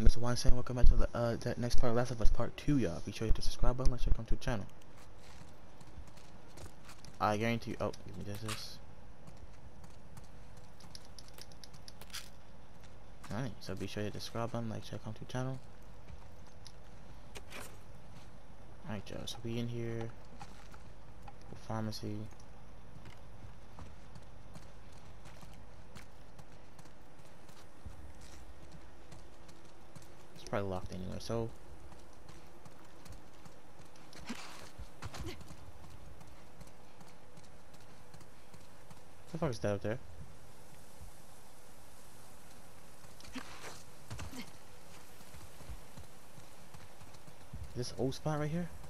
Mr. Weinstein. Welcome back to the next part of Last of Us Part 2, y'all. Be sure to hit the subscribe button, like, come to the channel. I guarantee you. Oh, give me this. Alright, so be sure to hit the subscribe button, like, come to the channel. Alright, y'all. So we in here. The pharmacy. It's probably locked anyway, so. What the fuck is that up there? This old spot right here?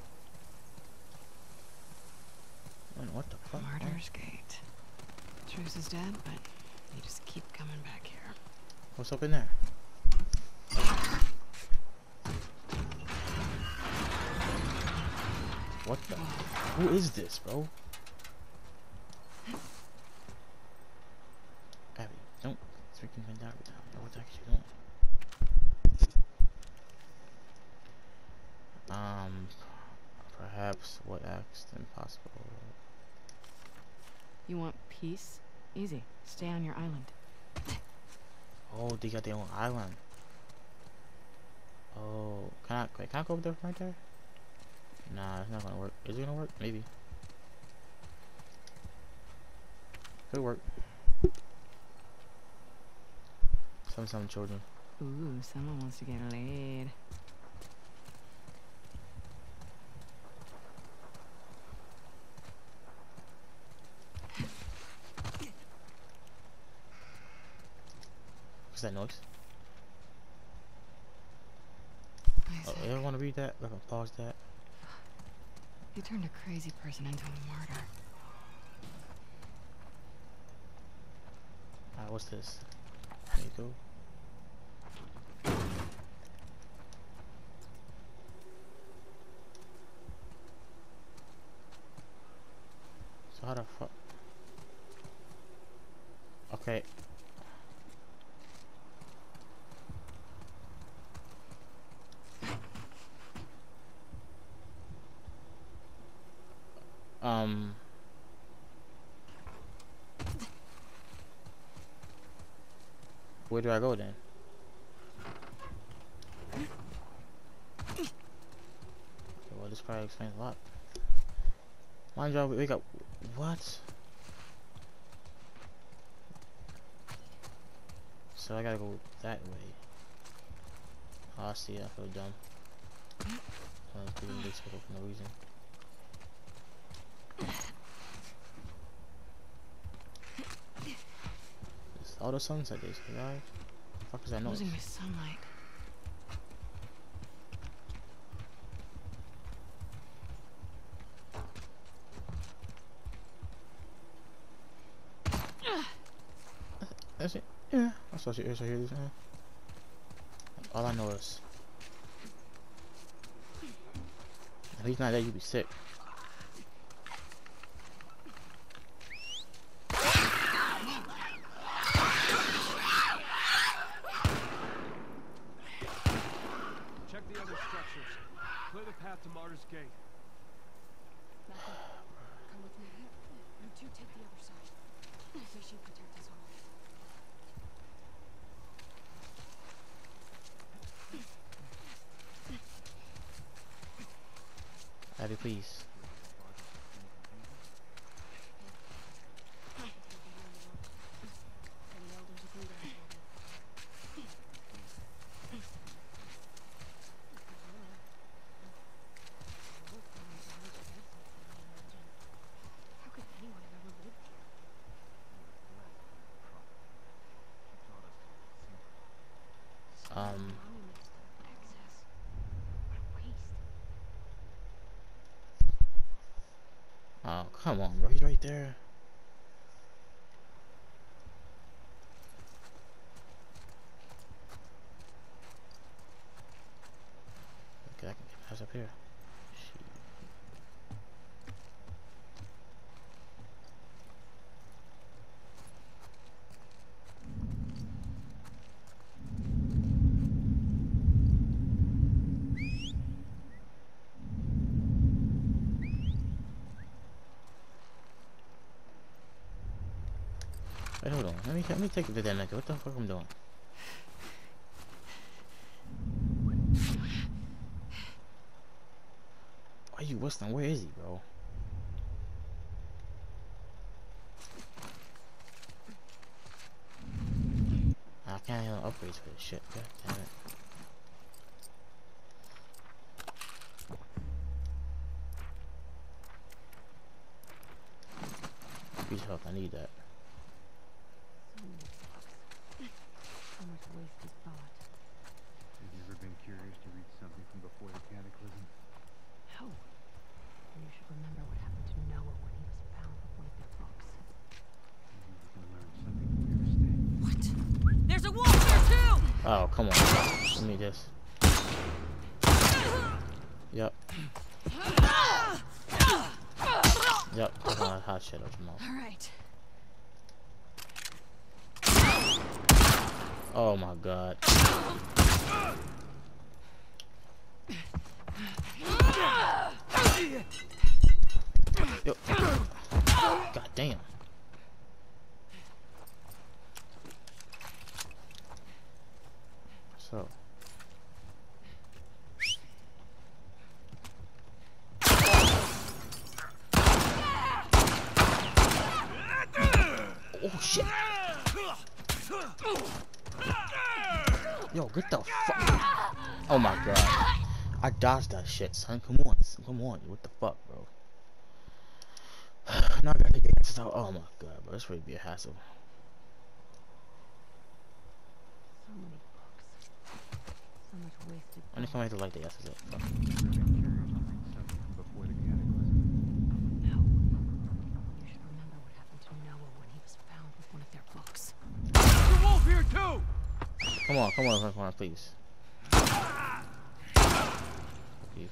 What the fuck? Martyr's Gate. Truce is dead, but you just keep coming back here. What's up in there? What the? Who is this, bro? Abby, don't freaking bend down. What the heck is she doing? Perhaps what acts impossible. You want peace? Easy. Stay on your island. Oh, they got their own island. Oh, can I go over there right there? Nah, it's not gonna work. Is it gonna work? Maybe. Could work. Some children. Ooh, someone wants to get laid. What's that noise? Oh, you ever want to read that? Let me pause that. You turned a crazy person into a martyr. Alright, what's this? There you go. So how the fuck? Okay. Where do I go then? Okay, well, this probably explains a lot. Mind y'all, we got what? So I gotta go that way. Oh, I see. I feel dumb. I was doing this for no reason. All the sunset days, guys. What the fuck is that noise? Losing my sunlight. That's it. Yeah. I saw you hear this. All I know is, if he's not there, you'd be sick. Clear the path to Martyr's Gate. Come with me. You two take the other side. We should protect us all. Abby, please. Oh, come on, bro. He's right there. Okay, I can get past up here. Let me take it to that nigga. What the fuck I'm doing? Why you whistling? Where is he, bro? I can't handle upgrades for this shit. God damn it. Please help. I need that. So much wasted thought. Have you ever been curious to read something from before the Cataclysm? No. And you should remember what happened to Noah when he was found with one of their books. Maybe we can learn something from your mistake. What? There's a wolf here too! Oh, come on. Let me just. Yep. Yep. Hot shit out your mouth. All right. Oh my god. Yo. God damn. So. Oh shit. Yo, get the fuck. Oh my god. I dodged that shit, son. Come on. Come on. What the fuck, bro? Now I gotta get this out. Oh my god, bro. This would be a hassle. So many books. So much wasted I'm just gonna have to like the asses up. Fuck. Have you ever been curious to read something from before the Cataclysm? No. You should remember what happened to Noah when he was found with one of their books. There's a wolf here too! Come on, please. You.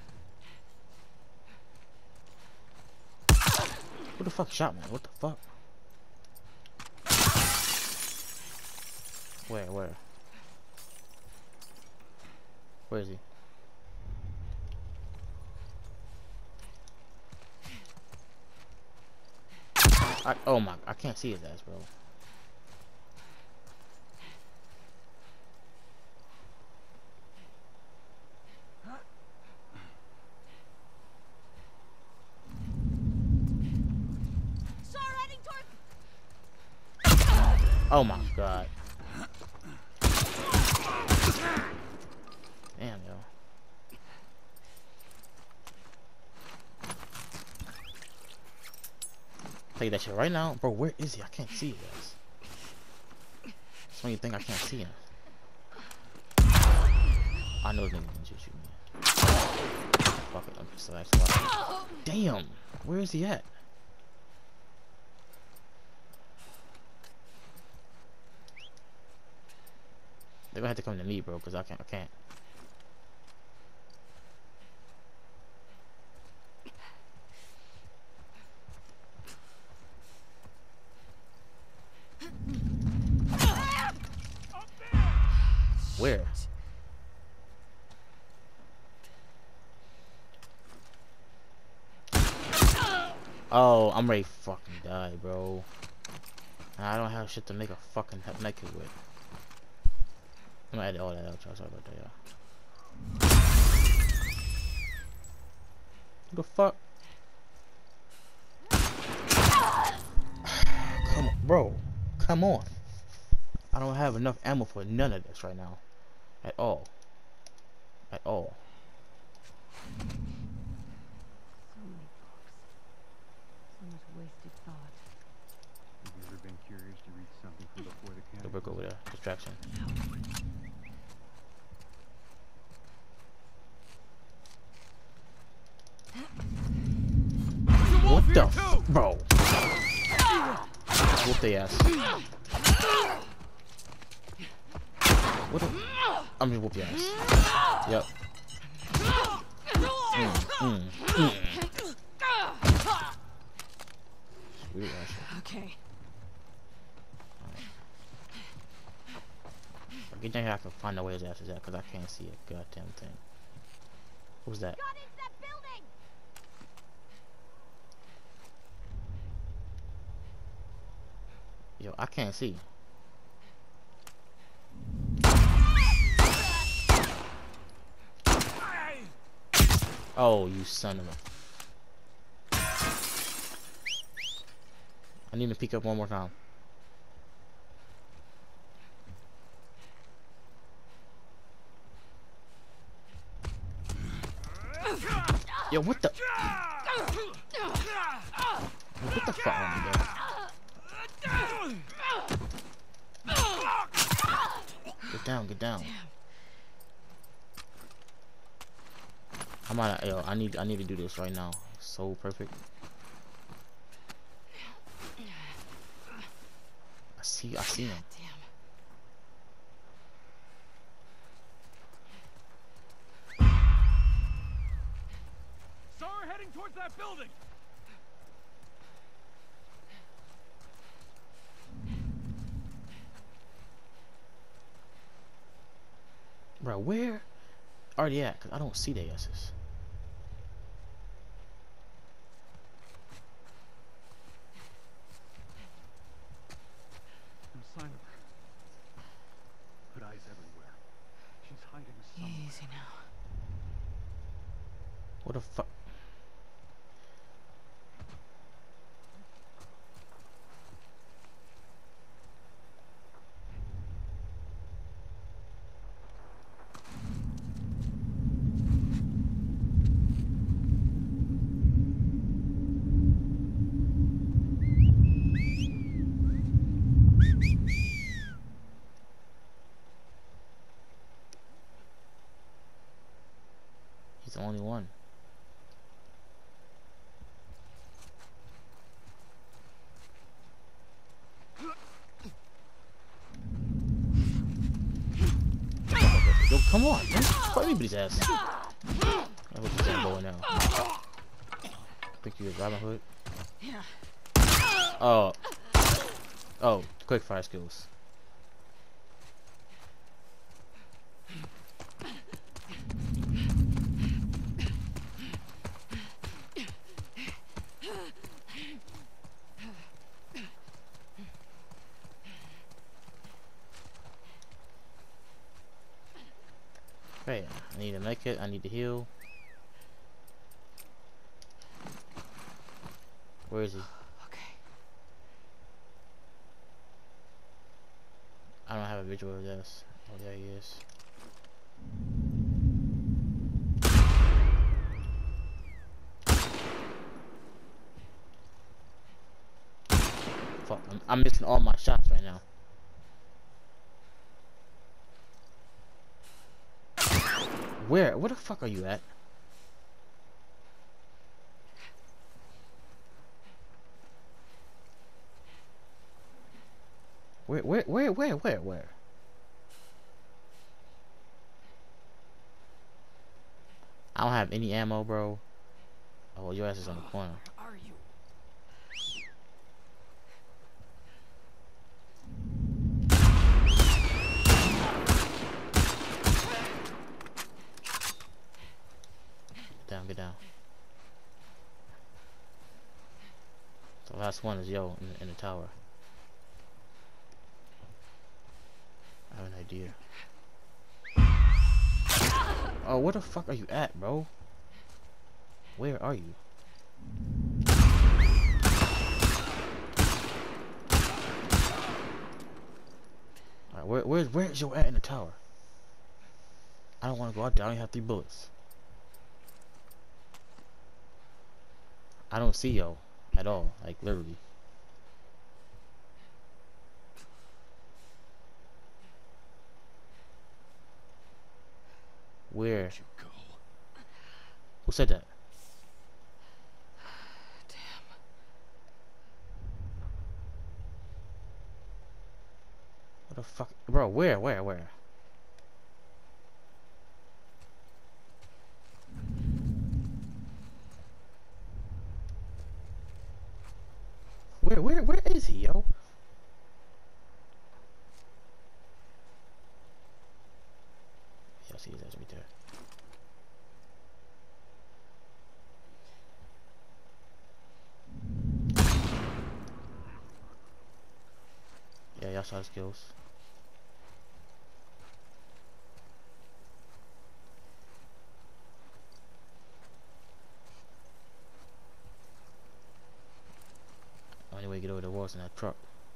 Who the fuck shot me? What the fuck? Where? Where is he? Oh my, I can't see his ass, bro. Oh my god. Damn, yo. Take that shit right now. Bro, where is he? I can't see his ass. That's when you think I can't see him. I know this nigga can just shoot me. Fuck it, I'm just like, damn! Where is he at? They're gonna have to come to me, bro, because I can't. Where? Oh, I'm ready to fucking die, bro. I don't have shit to make a fucking naked with. I'm gonna edit all that out, y'all. Sorry about that, y'all. What the fuck? Come on, bro. Come on. I don't have enough ammo for none of this right now. At all. At all. So many books. So much wasted thought. Have you ever been curious to read something from before the The Cataclysm? brick over there. Distraction. What the f, bro? Whoop their ass. What the? I'm gonna whoop your ass. Yep. Sweet ass. Okay. Get down here, I can find out where his ass is at, because I can't see a goddamn thing. Who's that? Got into that building! Yo, I can't see. Oh, you son of a... I need to peek up one more time. Yo, what the? What the fuck? Get down, get down. I'm on. Yo, I need to do this right now. So perfect. I see him. Saw her heading towards that building. Bro, where are they at? Cause I don't see their asses. No sign of her. But eyes everywhere. She's hiding somewhere. Easy now. What the fuck? He's the only one. Yo, come on, man. Fuck anybody's ass. I hope he's gonna go in now. I think you was Robin Hood. Oh. Oh, quick fire skills. Okay, I need to make it. I need to heal. Where is he? Okay. I don't have a visual of this. Oh, there he is. Fuck, I'm missing all my shots right now. Where the fuck are you at? Where? I don't have any ammo, bro. Oh, your ass is on the corner. Are you? Get down. The last one is yo in the tower. I have an idea. Oh, where the fuck are you at, bro? Where are you? Alright, where's your at in the tower? I don't want to go out there. I only have 3 bullets. I don't see yo at all, like literally. Where? You go. Who said that? Damn. What the fuck, bro? Where? Where is he, yo? Yeah, I see his ass right there. Yeah, y'all saw his skills. else in that truck.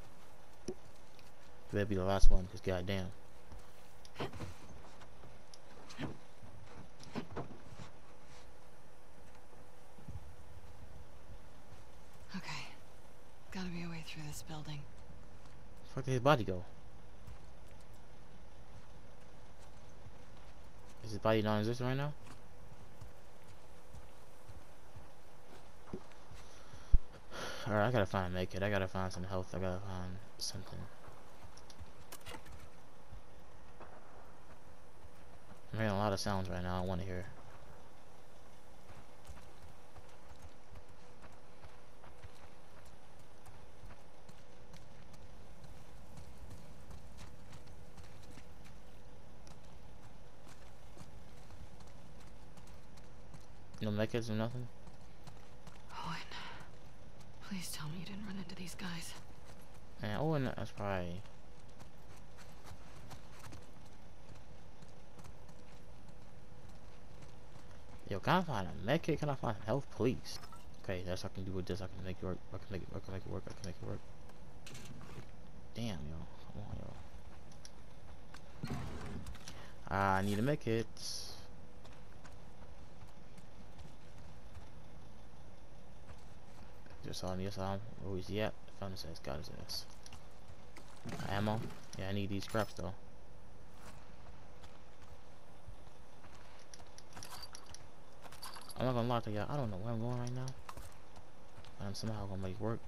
Better be the last one, cause goddamn. Okay. Gotta be a way through this building. Fuck did his body go? Is his body non-existent right now? Alright, I gotta find a medkit. I gotta find some health. I gotta find something. I'm hearing a lot of sounds right now I want to hear. No medkits or nothing? Owen. Please tell me you didn't run into these guys. Man, oh, and that's probably... Yo, can I find a medkit? Can I find some health, please? Okay, that's what I can do with this. I can make it work. I can make it work. I can make it work. I can make it work. Damn, yo. Come on, yo. I need a medkit. Just saw me. Where is he at? Found his ass. Got his ass. Ammo. Yeah, I need these scraps though. I'm not gonna lie to y'all. I don't know where I'm going right now. But I'm somehow gonna make it work.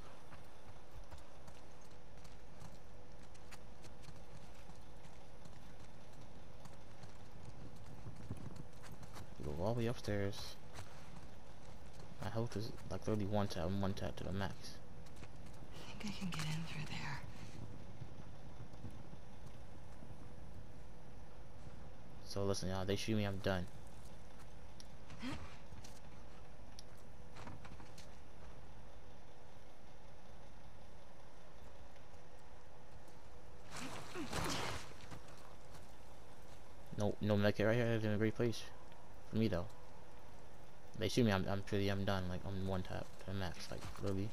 Go all the way upstairs. My health is like literally one tap to the max. I think I can get in through there. So listen, y'all. They shoot me, I'm done. No medkit right here. It's in a great place for me though. They shoot me, I'm done. Like I'm one tap to the max, like literally.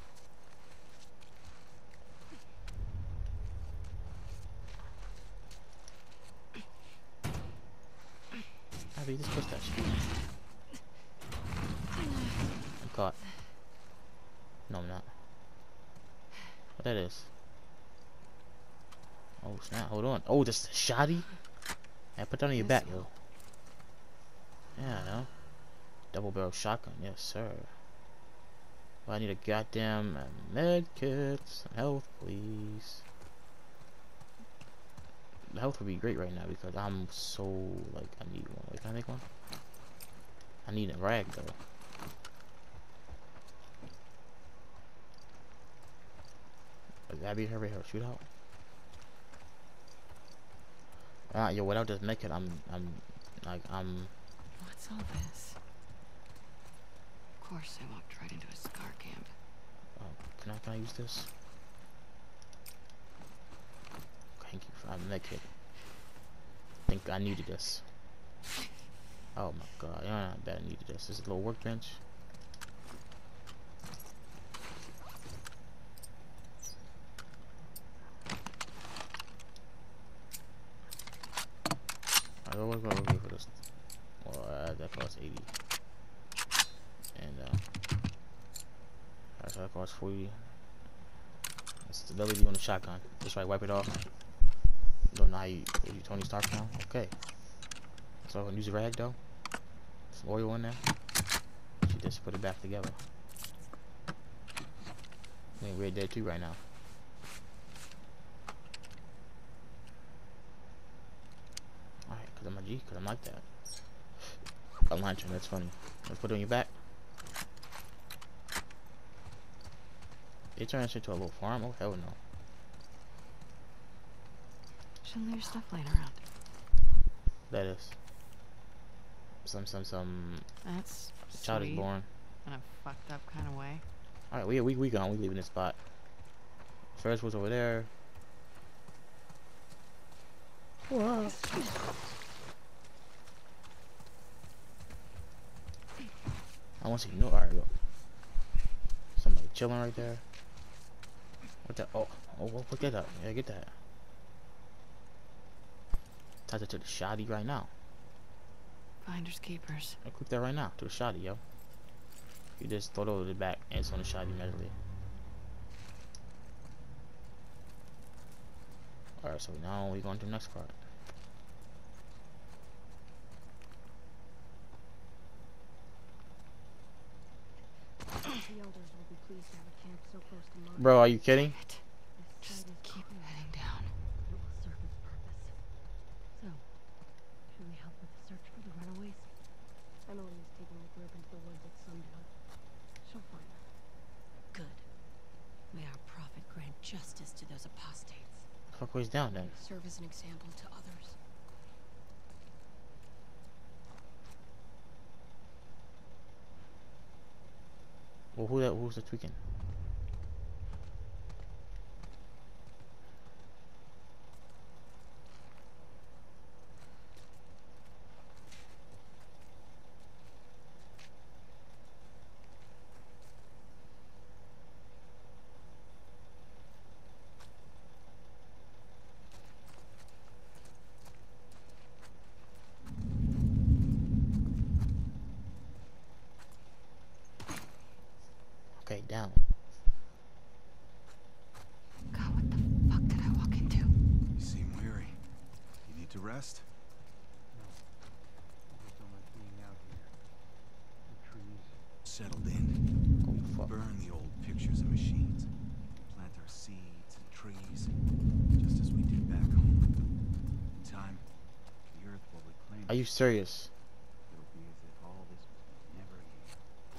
Abby, just push that shit. I'm caught. No, I'm not. What that is? Oh snap! Hold on. Oh, this is a shotty. Yeah, put that on your back, yo. Yeah, I know. Double barrel shotgun, yes sir. Well, I need a goddamn med kit. Some health, please. The health would be great right now because I'm so like I need one. Wait, can I make one? I need a rag though. Abby, hurry, shoot out. Yo, without this med kit, I'm. What's all this? Of course, I walked right into a scar camp. Can I use this? Thank you for a med kit. I think I needed this. Oh my god, you know how bad I needed this. This is a little workbench. Alright, we're gonna go for this. Well, that costs 80. And so that costs 40. Stability on the shotgun. Just right, wipe it off. Don't know how you Tony Stark now. Okay. So I'm gonna use a rag though. Some oil in there. She just put it back together. I mean, we're dead too right now. Alright, cause I'm a G, cause I'm like that. A lantern, that's funny. Let's put it on your back. They turn this into a little farm? Oh hell no. Shouldn't leave your stuff laying around. That is. Some That's child is sweet. born. In a fucked up kind of way. Alright, we gone. We leaving this spot. First was over there. Whoa. I want to see no. Alright, go. Somebody chilling right there. What the? Oh, pick that up. Yeah, get that. Touch it to the shoddy right now. Finders keepers. I click that right now to the shoddy, yo. You just throw it over the back and it's on the shoddy immediately. Alright, so now we're going to the next part. The elders will be pleased to have a camp so close to mine. Bro, are you kidding? It. This Just site is keep cool. heading down. It will serve its purpose. So, should we help with the search for the runaways? Emily is taking the group into the woods at sundown. She'll find them. Good. May our prophet grant justice to those apostates. Fuck ways down then. Serve as an example to others. Well, who's the tweaking? Okay, down. God, what the fuck did I walk into? You seem weary. You need to rest? No. I just don't like being out here. The trees. Settled in. Oh fuck. Burn the old pictures and machines. Plant our seeds and trees, just as we did back home. In time, the earth will reclaim Are you serious? It'll be as if all this was never here.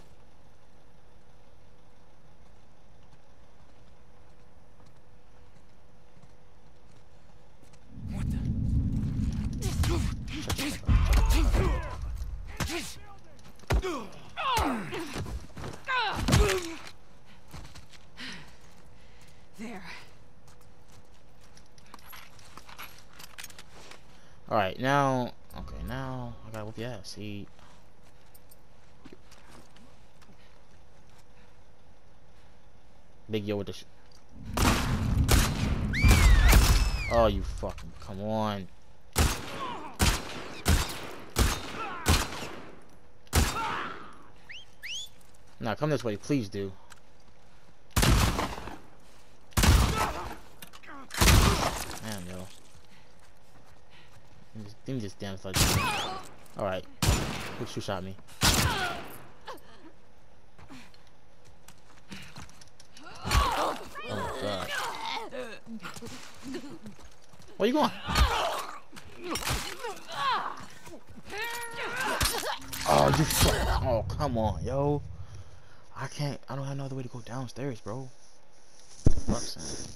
What the? There. Alright, now. Okay, now I gotta whoop your ass. See. Big yo with the Oh, you fucking. Come on. Nah, come this way, please do. Damn, yo. Give me this damn fudge. Alright. Who shot me? Oh my god. Where you going? Oh, you fuck. Oh, come on, yo. I don't have no other way to go downstairs, bro. Fuck, son.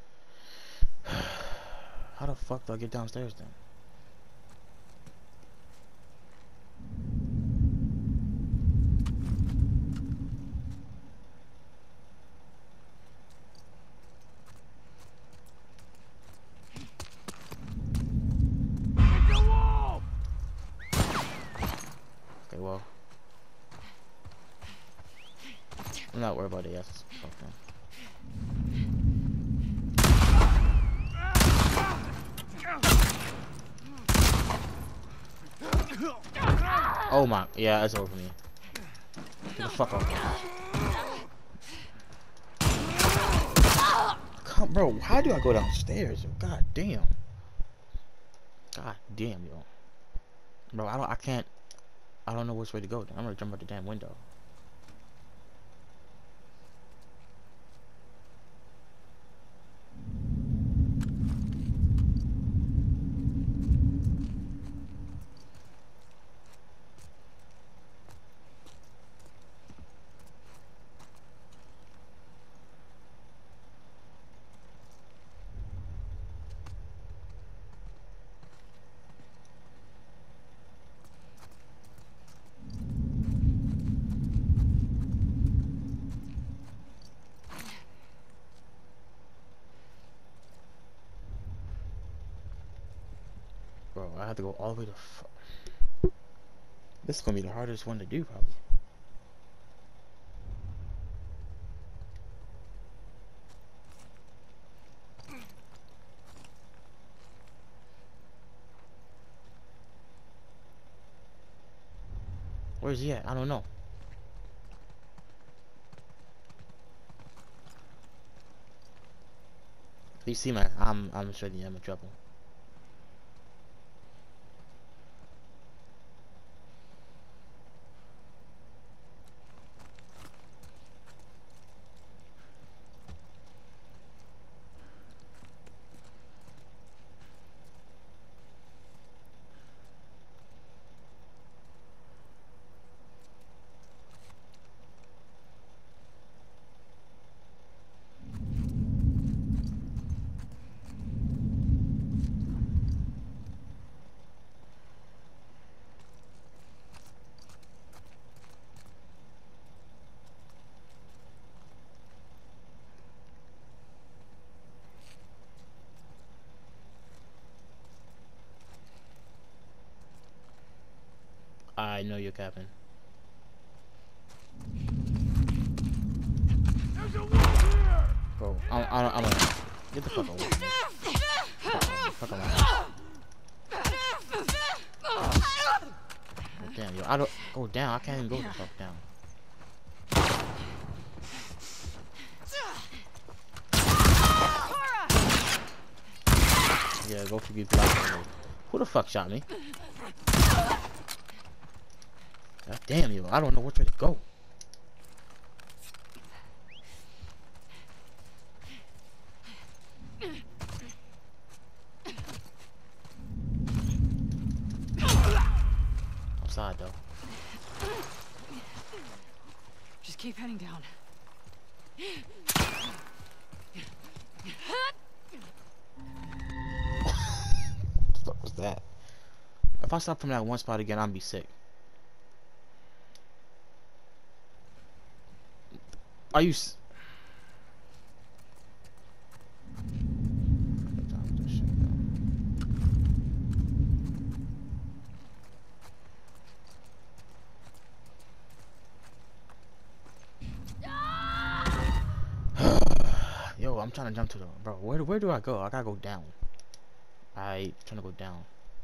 How the fuck do I get downstairs then? Hit the wall! Okay, well. I'm not worried about the ass. Okay. Oh my, yeah, that's over for me. Get the fuck off. Come, bro, how do I go downstairs? Yo? God damn. God damn, yo. Bro, I don't know which way to go. I'm gonna jump out the damn window. Bro, I have to go all the way to. This is gonna be the hardest one to do, probably. Where's he at? I don't know. You see, man, I'm sure I'm in trouble. I know you're capping. There's a wolf here! Bro, I'm gonna get the fuck away from me. Fuck around. Oh, damn, yo, I don't go down. I can't even go the fuck down. Yeah, go for these blocks. Who the fuck shot me? God damn, yo, I don't know which way to go. Outside though. Just keep heading down. What the fuck was that? If I stop from that one spot again, I'll be sick. Are you Yo, I'm trying to jump to the bro. Where do I go? I gotta go down. I trying to go down.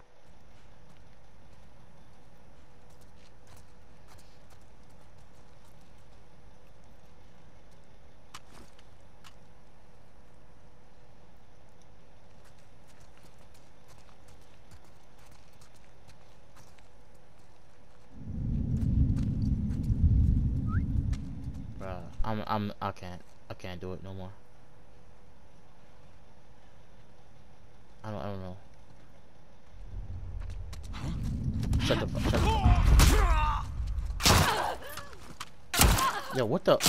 Bruh, I can't do it no more. I don't know. Shut the fuck. Yo, what the?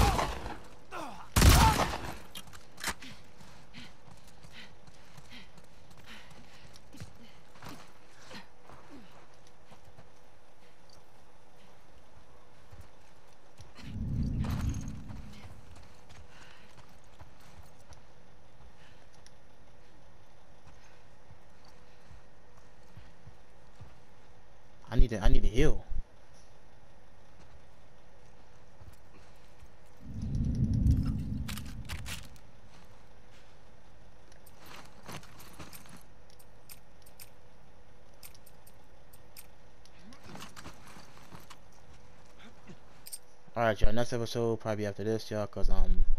I need to heal. Alright, y'all, next episode probably after this, y'all, cause